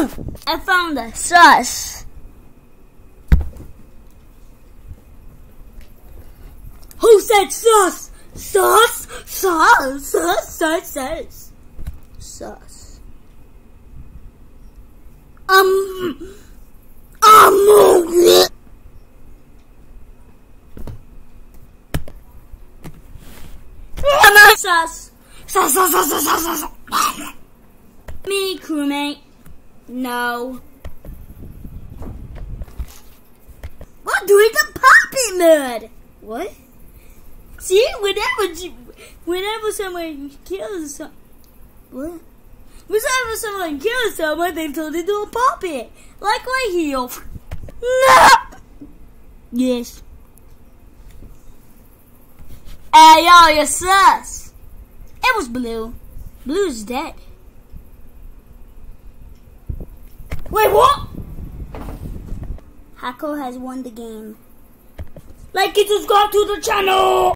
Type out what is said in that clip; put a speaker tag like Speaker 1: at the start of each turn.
Speaker 1: I found a sus. Who said sus? Sus? Sus? Sus? Sus? Sus? Sus. Sus. Sus, sus, sus, sus, sus, sus. Me, crewmate. No. We're doing the puppy mode. What? See, whenever someone kills someone, what? Whenever someone kills someone, they turn into a puppet, like right here. No. Yes. Hey, yo, you're sus. It was Blue. Blue's dead. Wait, what? Hako has won the game. Like it, subscribe to the channel.